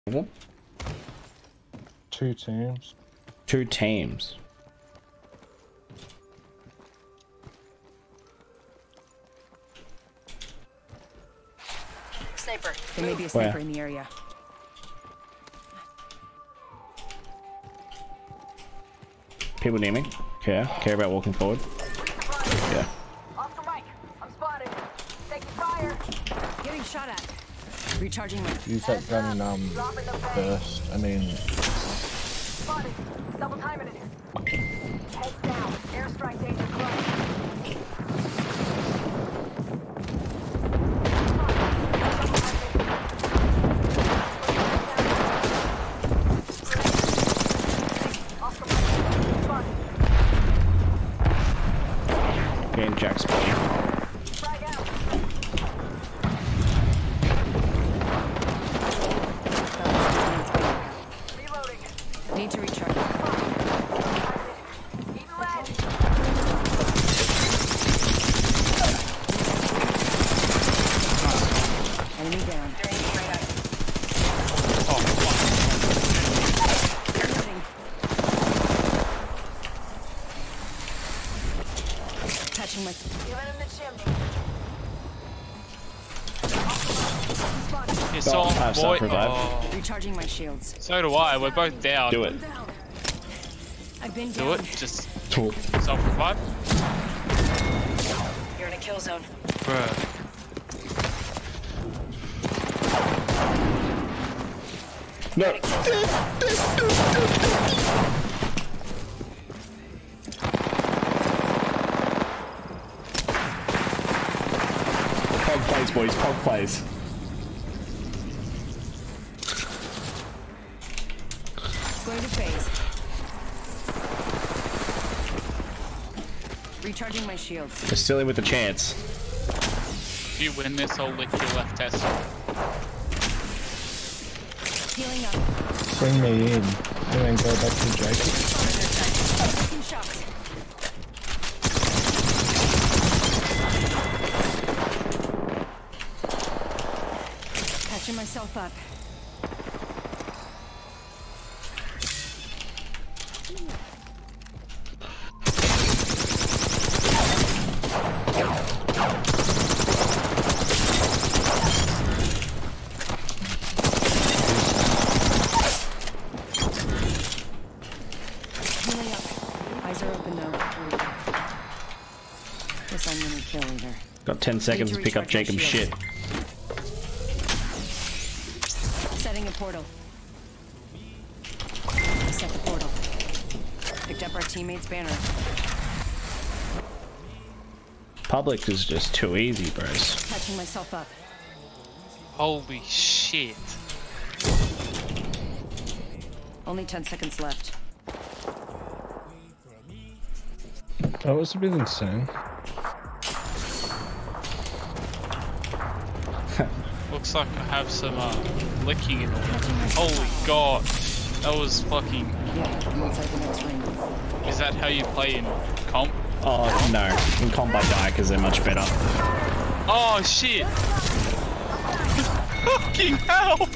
Two teams. Two teams. Sniper. There may be a sniper in the area. People near me. Care about walking forward. Yeah. Off the mic. I'm spotted. Taking fire. Getting shot at. Recharging my. Use that gun in burst. I mean. Spotted. Double timing it. Heads down. Airstrike danger close. Getting Jack's body. Need to recharge. Enemy down. Catching my. You saw him, boy. Oh. Recharging my shields. So do I. We're both down. Do it. I've been Do down. it. Just Talk. self-revive. You're in a kill zone. Bruh. No. Pog plays, boys. Pog plays. Going to phase. Recharging my shields. We're still in with a chance. If you win this, I'll lick your left test. Healing up. Bring me in. And then go back to Jacob. Taking shots. Catching myself up. Healing up. Eyes are open though. Guess I'm gonna kill either. Got 10 seconds to pick up Jacob's shit. Setting a portal. Set the portal. Picked up our teammate's banner. Public is just too easy, bros. Catching myself up. Holy shit. Only 10 seconds left. That was a bit insane. Looks like I have some licking in it. Holy god. That was fucking. Yeah, I'm inside the next ring. Is that how you play in comp? Oh, no. In comp I die because they're much better. Oh shit. Fucking hell.